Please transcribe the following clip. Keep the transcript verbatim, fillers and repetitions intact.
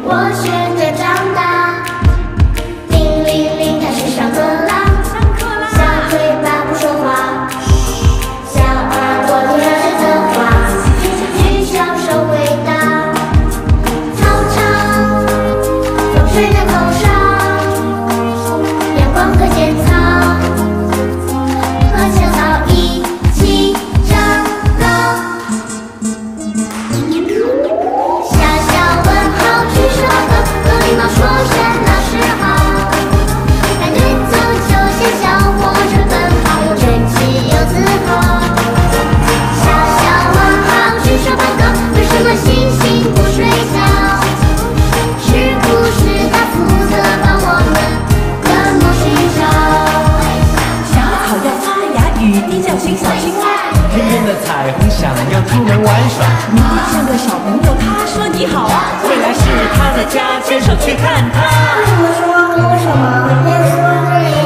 我学着长大。叮铃铃，开始上课啦！小嘴巴不说话，小耳朵听老师的话，举小手回答。操场，风吹在头上，阳光和剪草，和小草一起长高。小小问号举手的，有礼貌说声老师好。排队走就像小火车奔跑，有元气有自豪。小小问号举手报告，为什么星星不睡觉？是不是他负责帮我们怎么寻找？ 小草要发芽，雨滴叫醒小青蛙。 天边的彩虹想要出门玩耍， 你像个小朋友，他说你好啊， 未来是他的家，牵手去看他。 为什么说为什么？别说这里